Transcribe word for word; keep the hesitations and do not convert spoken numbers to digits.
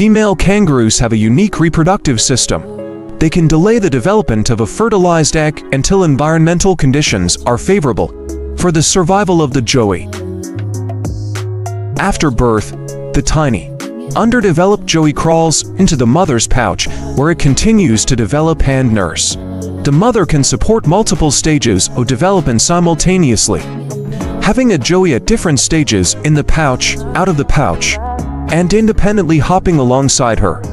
Female kangaroos have a unique reproductive system. They can delay the development of a fertilized egg until environmental conditions are favorable for the survival of the joey. After birth, the tiny, underdeveloped joey crawls into the mother's pouch, where it continues to develop and nurse. The mother can support multiple stages of development simultaneously, having a joey at different stages in the pouch, out of the pouch, and independently hopping alongside her.